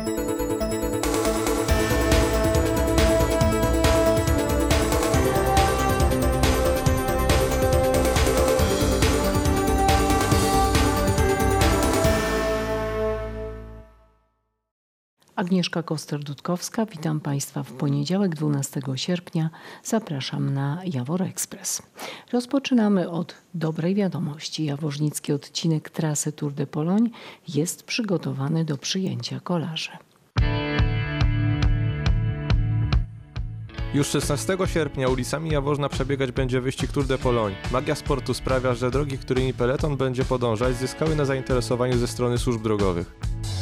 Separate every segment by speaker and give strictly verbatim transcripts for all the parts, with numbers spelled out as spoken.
Speaker 1: Agnieszka Koster-Dudkowska, witam Państwa w poniedziałek dwunastego sierpnia. Zapraszam na Jawor Express. Rozpoczynamy od dobrej wiadomości. Jaworznicki odcinek trasy Tour de Pologne jest przygotowany do przyjęcia kolarzy.
Speaker 2: Już szesnastego sierpnia ulicami Jaworzna przebiegać będzie wyścig Tour de Pologne. Magia sportu sprawia, że drogi, którymi peleton będzie podążać, zyskały na zainteresowaniu ze strony służb drogowych.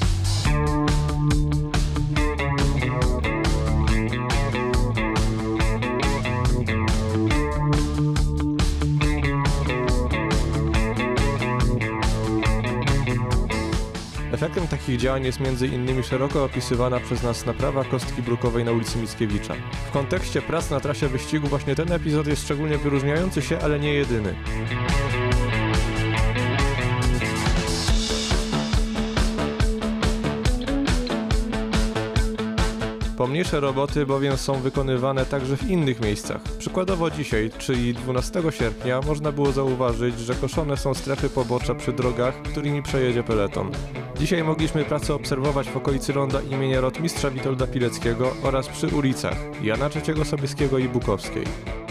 Speaker 2: Efektem takich działań jest między innymi szeroko opisywana przez nas naprawa kostki brukowej na ulicy Mickiewicza. W kontekście prac na trasie wyścigu właśnie ten epizod jest szczególnie wyróżniający się, ale nie jedyny. Pomniejsze roboty bowiem są wykonywane także w innych miejscach. Przykładowo dzisiaj, czyli dwunastego sierpnia, można było zauważyć, że koszone są strefy pobocza przy drogach, którymi przejedzie peleton. Dzisiaj mogliśmy pracę obserwować w okolicy ronda imienia rotmistrza Witolda Pileckiego oraz przy ulicach Jana trzeciego Sobieskiego i Bukowskiej.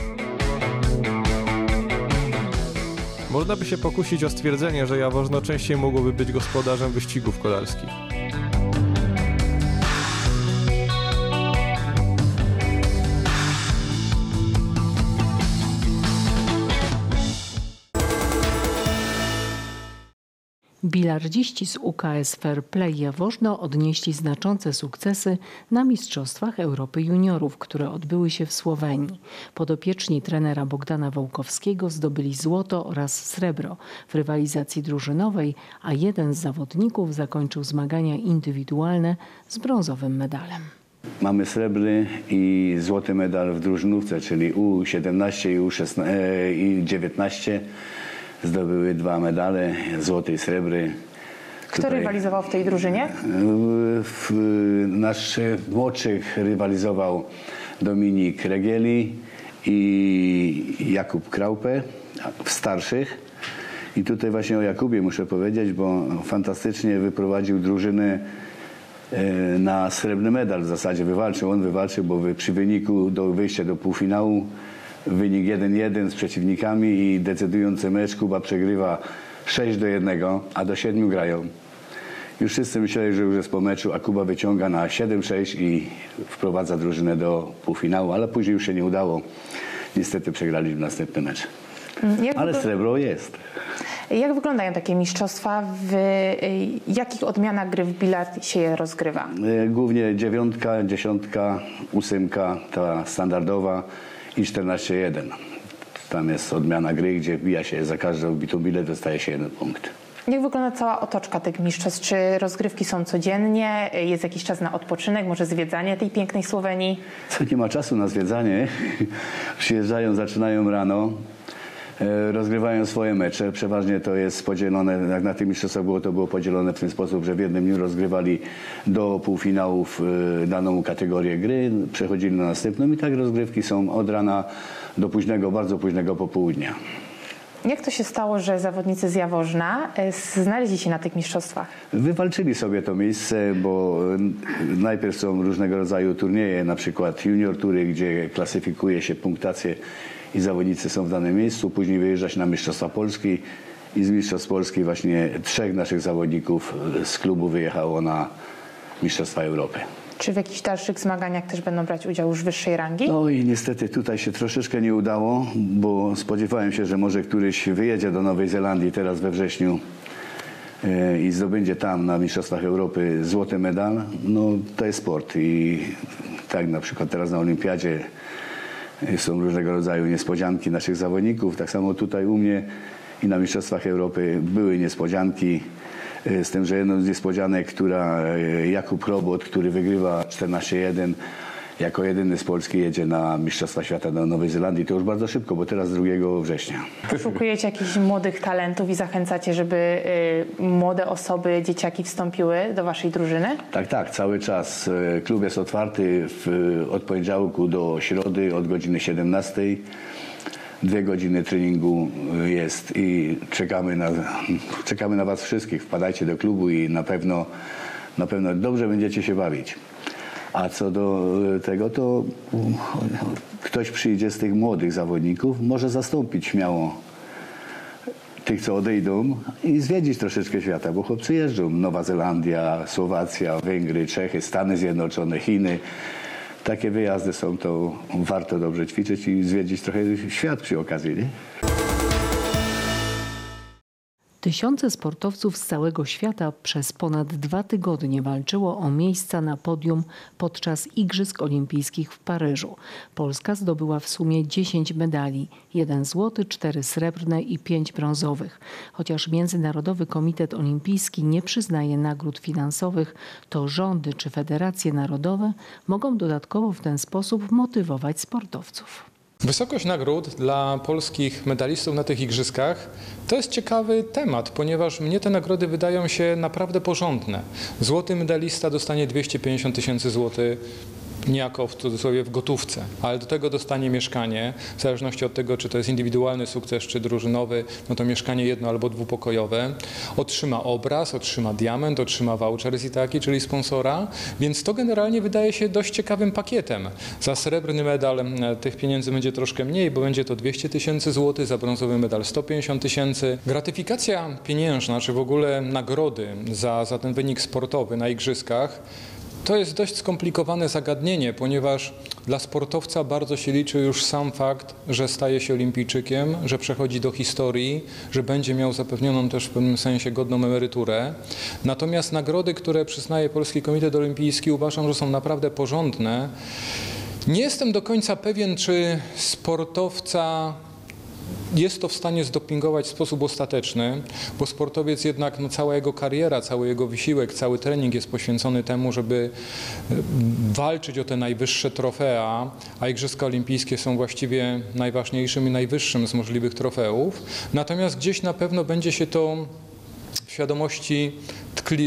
Speaker 2: Można by się pokusić o stwierdzenie, że Jaworzno częściej mogłoby być gospodarzem wyścigów kolarskich.
Speaker 1: Bilardziści z U K S Fair Play Jaworzno odnieśli znaczące sukcesy na Mistrzostwach Europy Juniorów, które odbyły się w Słowenii. Podopieczni trenera Bogdana Wołkowskiego zdobyli złoto oraz srebro w rywalizacji drużynowej, a jeden z zawodników zakończył zmagania indywidualne z brązowym medalem.
Speaker 3: Mamy srebrny i złoty medal w drużynówce, czyli U siedemnaście i U dziewiętnaście. Zdobyły dwa medale, złoty i srebry.
Speaker 4: Kto Tutaj rywalizował w tej drużynie?
Speaker 3: W, nasz młodszych rywalizował Dominik Regieli i Jakub Kraupe w starszych. I tutaj właśnie o Jakubie muszę powiedzieć, bo fantastycznie wyprowadził drużynę na srebrny medal w zasadzie. Wywalczył, on wywalczył, bo przy wyniku do wyjścia do półfinału wynik jeden jeden z przeciwnikami i decydujący mecz Kuba przegrywa sześć do jednego, a do siedmiu grają. Już wszyscy myśleli, że już jest po meczu, a Kuba wyciąga na siedem sześć i wprowadza drużynę do półfinału, ale później już się nie udało. Niestety przegrali w następny mecz. Jak ale srebro jest.
Speaker 4: Jak wyglądają takie mistrzostwa? W jakich odmianach gry w bilard się je rozgrywa?
Speaker 3: Głównie dziewiątka, dziesiątka, ósemka, ta standardowa i czternaście jeden. Tam jest odmiana gry, gdzie wbija się za każdą wbitą bilet, dostaje się jeden punkt.
Speaker 4: Jak wygląda cała otoczka tych mistrzostw? Czy rozgrywki są codziennie? Jest jakiś czas na odpoczynek, może zwiedzanie tej pięknej Słowenii?
Speaker 3: Co, nie ma czasu na zwiedzanie. Przyjeżdżają, zaczynają rano, rozgrywają swoje mecze. Przeważnie to jest podzielone, jak na tych mistrzostwach było, to było podzielone w ten sposób, że w jednym dniu rozgrywali do półfinałów daną kategorię gry, przechodzili na następną i tak rozgrywki są od rana do późnego, bardzo późnego popołudnia.
Speaker 4: Jak to się stało, że zawodnicy z Jaworzna znaleźli się na tych mistrzostwach?
Speaker 3: Wywalczyli sobie to miejsce, bo najpierw są różnego rodzaju turnieje, na przykład junior tury, gdzie klasyfikuje się punktację i zawodnicy są w danym miejscu. Później wyjeżdża się na Mistrzostwa Polski i z Mistrzostw Polski właśnie trzech naszych zawodników z klubu wyjechało na Mistrzostwa Europy.
Speaker 4: Czy w jakichś dalszych zmaganiach też będą brać udział już wyższej rangi?
Speaker 3: No i niestety tutaj się troszeczkę nie udało, bo spodziewałem się, że może któryś wyjedzie do Nowej Zelandii teraz we wrześniu i zdobędzie tam na Mistrzostwach Europy złoty medal. No to jest sport i tak na przykład teraz na Olimpiadzie są różnego rodzaju niespodzianki naszych zawodników. Tak samo tutaj u mnie i na Mistrzostwach Europy były niespodzianki. Z tym, że jedną z niespodzianek, która Jakub Chrobot, który wygrywa czternaście jeden, jako jedyny z Polski jedzie na Mistrzostwa Świata do Nowej Zelandii. To już bardzo szybko, bo teraz drugiego września.
Speaker 4: Szukujecie jakichś młodych talentów i zachęcacie, żeby y, młode osoby, dzieciaki wstąpiły do waszej drużyny?
Speaker 3: Tak, tak, cały czas. Klub jest otwarty w, od poniedziałku do środy od godziny siedemnastej. Dwie godziny treningu jest i czekamy na, czekamy na was wszystkich. Wpadajcie do klubu i na pewno, na pewno dobrze będziecie się bawić. A co do tego, to ktoś przyjdzie z tych młodych zawodników, może zastąpić śmiało tych, co odejdą i zwiedzić troszeczkę świata, bo chłopcy jeżdżą. Nowa Zelandia, Słowacja, Węgry, Czechy, Stany Zjednoczone, Chiny. Takie wyjazdy są, to warto dobrze ćwiczyć i zwiedzić trochę świat przy okazji, nie?
Speaker 1: Tysiące sportowców z całego świata przez ponad dwa tygodnie walczyło o miejsca na podium podczas Igrzysk Olimpijskich w Paryżu. Polska zdobyła w sumie dziesięć medali, jeden złoty, cztery srebrne i pięć brązowych. Chociaż Międzynarodowy Komitet Olimpijski nie przyznaje nagród finansowych, to rządy czy federacje narodowe mogą dodatkowo w ten sposób motywować sportowców.
Speaker 5: Wysokość nagród dla polskich medalistów na tych igrzyskach to jest ciekawy temat, ponieważ mnie te nagrody wydają się naprawdę porządne. Złoty medalista dostanie dwieście pięćdziesiąt tysięcy złotych niejako w cudzysłowie w gotówce, ale do tego dostanie mieszkanie, w zależności od tego, czy to jest indywidualny sukces, czy drużynowy, no to mieszkanie jedno- albo dwupokojowe. Otrzyma obraz, otrzyma diament, otrzyma voucher z Itaki, czyli sponsora, więc to generalnie wydaje się dość ciekawym pakietem. Za srebrny medal tych pieniędzy będzie troszkę mniej, bo będzie to dwieście tysięcy złotych, za brązowy medal sto pięćdziesiąt tysięcy. Gratyfikacja pieniężna, czy w ogóle nagrody za, za ten wynik sportowy na igrzyskach, to jest dość skomplikowane zagadnienie, ponieważ dla sportowca bardzo się liczy już sam fakt, że staje się olimpijczykiem, że przechodzi do historii, że będzie miał zapewnioną też w pewnym sensie godną emeryturę. Natomiast nagrody, które przyznaje Polski Komitet Olimpijski, uważam, że są naprawdę porządne. Nie jestem do końca pewien, czy sportowca jest to w stanie zdopingować w sposób ostateczny, bo sportowiec jednak, no, cała jego kariera, cały jego wysiłek, cały trening jest poświęcony temu, żeby walczyć o te najwyższe trofea, a Igrzyska Olimpijskie są właściwie najważniejszym i najwyższym z możliwych trofeów. Natomiast gdzieś na pewno będzie się to w świadomości tkli,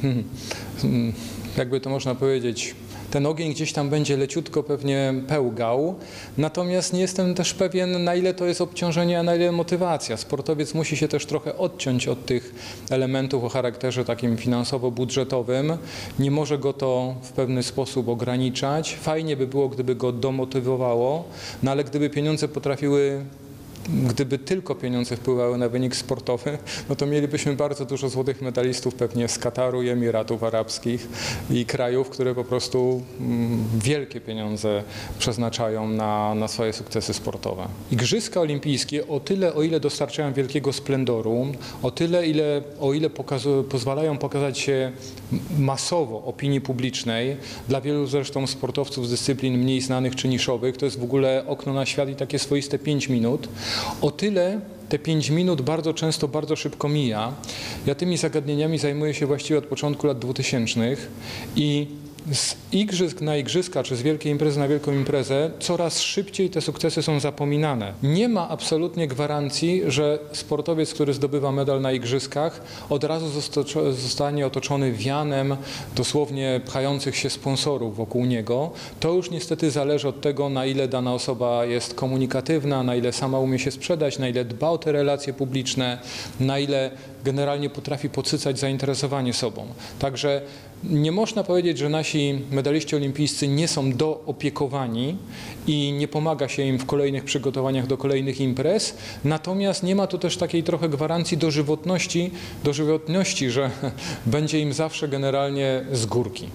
Speaker 5: jakby to można powiedzieć, ten ogień gdzieś tam będzie leciutko pewnie pełgał, natomiast nie jestem też pewien, na ile to jest obciążenie, a na ile motywacja. Sportowiec musi się też trochę odciąć od tych elementów o charakterze takim finansowo-budżetowym. Nie może go to w pewny sposób ograniczać. Fajnie by było, gdyby go domotywowało, no ale gdyby pieniądze potrafiły Gdyby tylko pieniądze wpływały na wynik sportowy, no to mielibyśmy bardzo dużo złotych medalistów pewnie z Kataru i Emiratów Arabskich i krajów, które po prostu mm, wielkie pieniądze przeznaczają na, na swoje sukcesy sportowe. Igrzyska Olimpijskie o tyle, o ile dostarczają wielkiego splendoru, o tyle, ile, o ile pokazu, pozwalają pokazać się masowo opinii publicznej, dla wielu zresztą sportowców z dyscyplin mniej znanych czy niszowych, to jest w ogóle okno na świat i takie swoiste pięć minut. O tyle te pięć minut bardzo często, bardzo szybko mija. Ja tymi zagadnieniami zajmuję się właściwie od początku lat dwutysięcznych i z igrzysk na igrzyska, czy z wielkiej imprezy na wielką imprezę, coraz szybciej te sukcesy są zapominane. Nie ma absolutnie gwarancji, że sportowiec, który zdobywa medal na igrzyskach, od razu zostanie otoczony wianem dosłownie pchających się sponsorów wokół niego. To już niestety zależy od tego, na ile dana osoba jest komunikatywna, na ile sama umie się sprzedać, na ile dba o te relacje publiczne, na ile generalnie potrafi podsycać zainteresowanie sobą. Także nie można powiedzieć, że nasi medaliści olimpijscy nie są doopiekowani i nie pomaga się im w kolejnych przygotowaniach do kolejnych imprez, natomiast nie ma tu też takiej trochę gwarancji dożywotności, dożywotności, że będzie im zawsze generalnie z górki.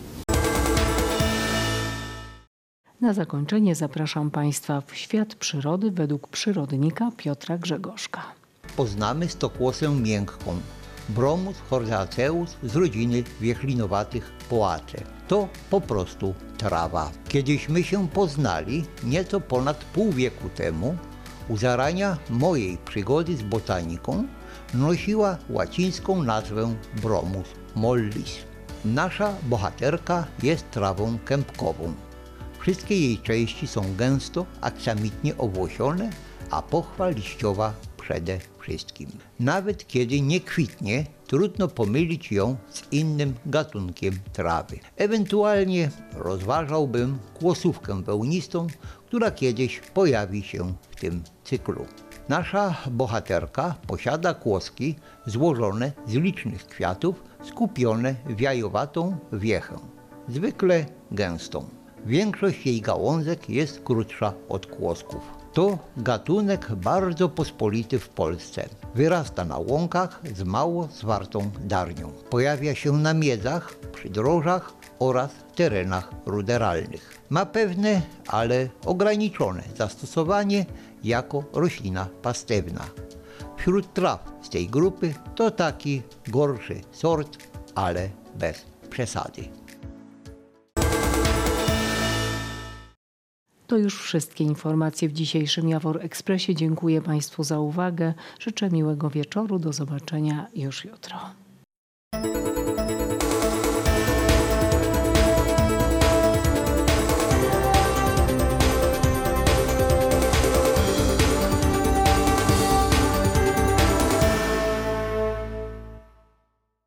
Speaker 1: Na zakończenie zapraszam Państwa w świat przyrody według przyrodnika Piotra Grzegorzka.
Speaker 6: Poznamy stokłosę miękką, Bromus hordeaceus z rodziny wiechlinowatych poacze. To po prostu trawa. Kiedyśmy się poznali nieco ponad pół wieku temu. U zarania mojej przygody z botaniką nosiła łacińską nazwę Bromus mollis. Nasza bohaterka jest trawą kępkową. Wszystkie jej części są gęsto, aksamitnie owłosione, a pochwa liściowa przede wszystkim. Nawet kiedy nie kwitnie, trudno pomylić ją z innym gatunkiem trawy. Ewentualnie rozważałbym kłosówkę wełnistą, która kiedyś pojawi się w tym cyklu. Nasza bohaterka posiada kłoski złożone z licznych kwiatów, skupione w jajowatą wiechę, zwykle gęstą. Większość jej gałązek jest krótsza od kłosków. To gatunek bardzo pospolity w Polsce. Wyrasta na łąkach z mało zwartą darnią. Pojawia się na miedzach, przydrożach oraz terenach ruderalnych. Ma pewne, ale ograniczone zastosowanie jako roślina pastewna. Wśród traw z tej grupy to taki gorszy sort, ale bez przesady.
Speaker 1: To już wszystkie informacje w dzisiejszym Jawor Ekspresie. Dziękuję Państwu za uwagę. Życzę miłego wieczoru. Do zobaczenia już jutro.